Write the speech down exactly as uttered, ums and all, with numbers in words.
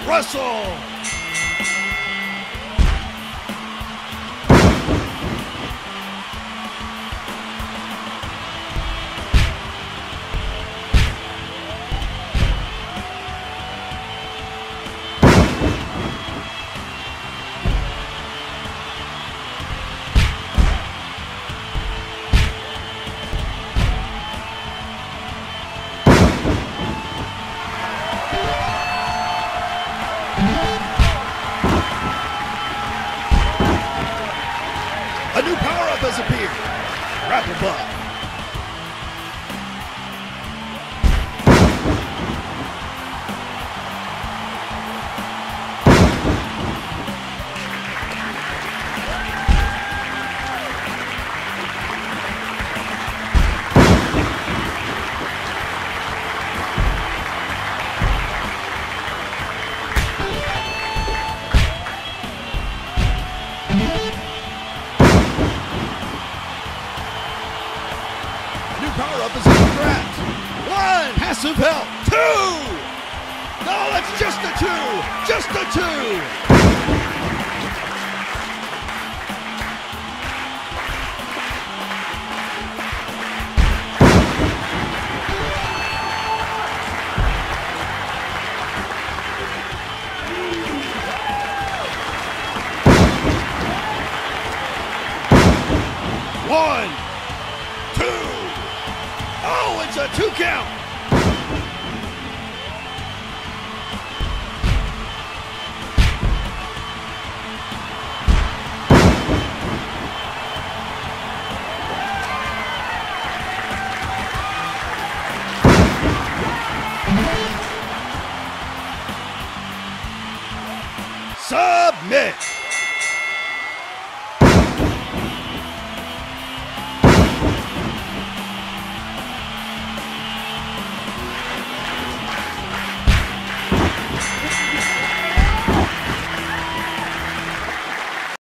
wrestle. A new power-up has appeared. Grapple buff. Power-up is under threat. One. Passive help. Two. No, it's just a two. Just a two. One. Two. Oh, it's a two count. Submit.